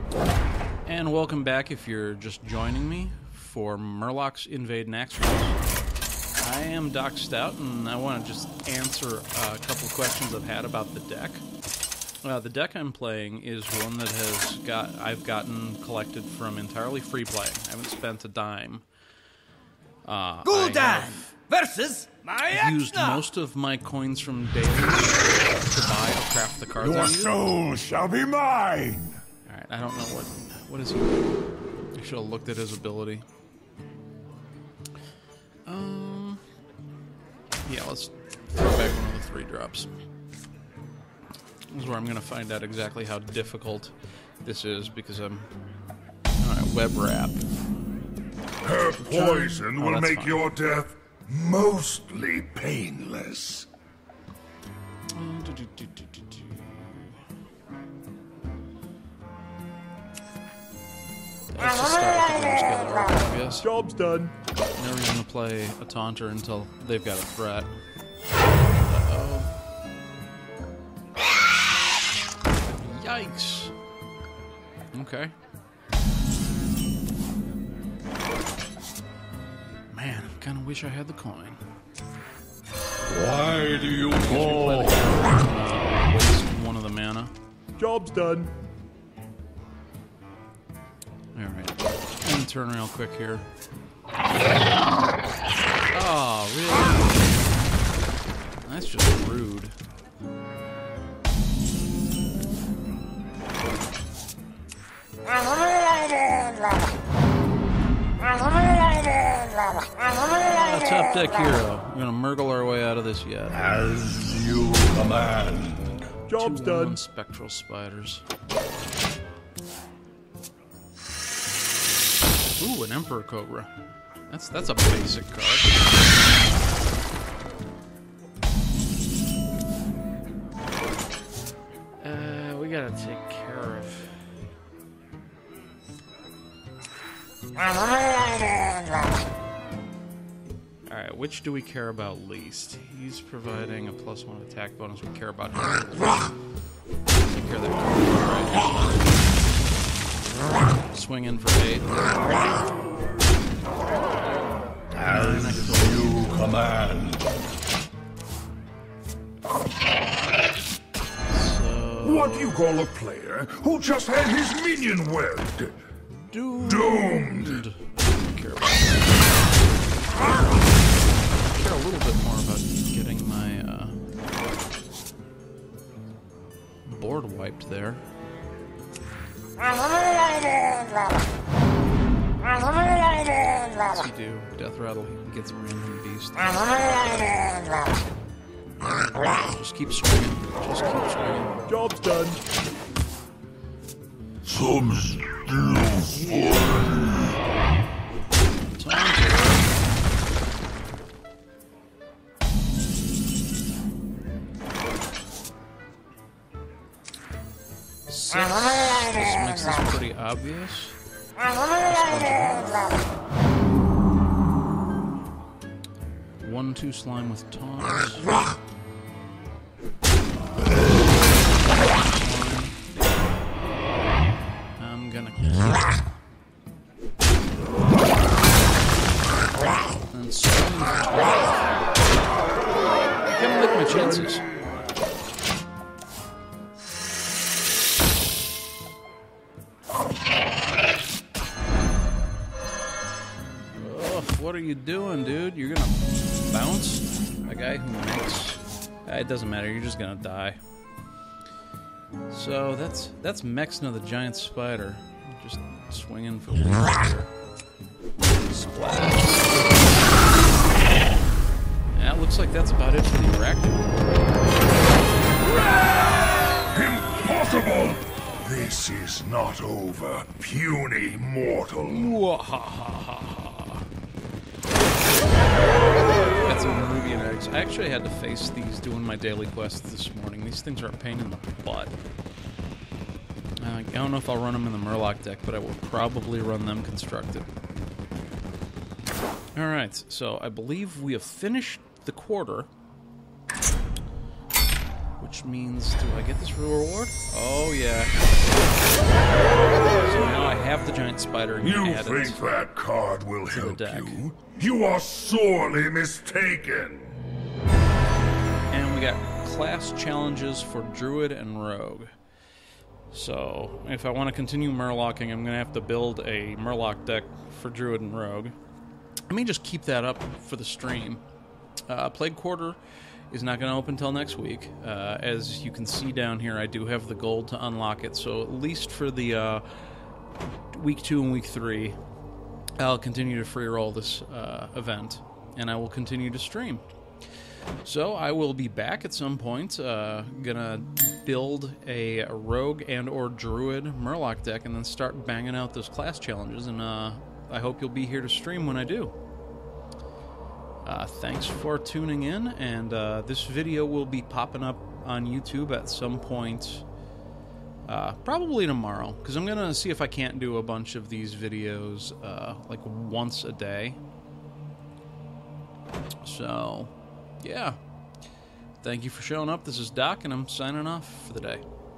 And welcome back if you're just joining me for Murlocs Invade Naxxramas. I am Doc Stout, and I want to just answer a couple of questions I've had about the deck. The deck I'm playing is one that I've gotten collected from entirely free play. I haven't spent a dime. Gul'dan versus Maexxna. I've used most of my coins from dailies to buy or craft the cards I Your use. soul shall be mine. All right, I don't know what is he. I should have looked at his ability. Yeah, let's throw back one of the 3 drops. This is where I'm going to find out exactly how difficult this is because I'm... Alright, web wrap. Her poison will that's make fine. your death mostly painless. Let's just start with the Grim Scaler, I guess. Job's done. Never going to play a Taunter until they've got a threat. Uh-oh. Yikes. Okay. Man, I kind of wish I had the coin. Why do you Waste one of the mana. Job's done. Alright. And turn real quick here. Oh, really? That's just rude. Top deck hero. We're gonna Murgle our way out of this yet. As you command. Job's 2/1 done. Spectral spiders. Ooh, an Emperor Cobra. That's a basic card. We gotta take care of. Alright, which do we care about least? He's providing a +1 attack bonus. We care about him. Take care of that. Right. Swing in for 8. As you command. What do you call a player who just had his minion webbed? Doomed. Care a little bit more about getting my board wiped there. What's he do? Death Rattle. He gets a random beast. Just keep swinging. Just keep swinging. Job's done. Some still Taunter. Six. This makes this pretty obvious. 1/2 slime with taunts. I'm gonna kill. And swing for 12. I gotta lick my chances. What are you doing, dude? You're gonna bounce a guy who makes... It doesn't matter, you're just gonna die. So that's Maexxna the Giant Spider. Just swinging for here. Splash. Yeah, it looks like that's about it for the Arachnid. Impossible! This is not over, puny mortal. Got some Rubian eggs. I actually had to face these doing my daily quest this morning. These things are a pain in the butt. I don't know if I'll run them in the Murloc deck, but I will probably run them constructed. Alright, so I believe we have finished the quarter. Which means, do I get this reward? Oh, yeah. the Giant Spider and You add it. think that card will the help deck. you? You are sorely mistaken. And we got class challenges for Druid and Rogue. So, if I want to continue Murlocking, I'm going to have to build a Murloc deck for Druid and Rogue. Let me just keep that up for the stream. Plague Quarter is not going to open until next week. As you can see down here, I do have the gold to unlock it, so at least for the week 2 and week 3, I'll continue to free roll this event, and I will continue to stream. So I will be back at some point, gonna build a Rogue and or Druid Murloc deck and then start banging out those class challenges, and I hope you'll be here to stream when I do. Thanks for tuning in, and this video will be popping up on YouTube at some point, probably tomorrow, because I'm gonna see if I can't do a bunch of these videos like once a day. So yeah, thank you for showing up. This is Doc, and I'm signing off for the day.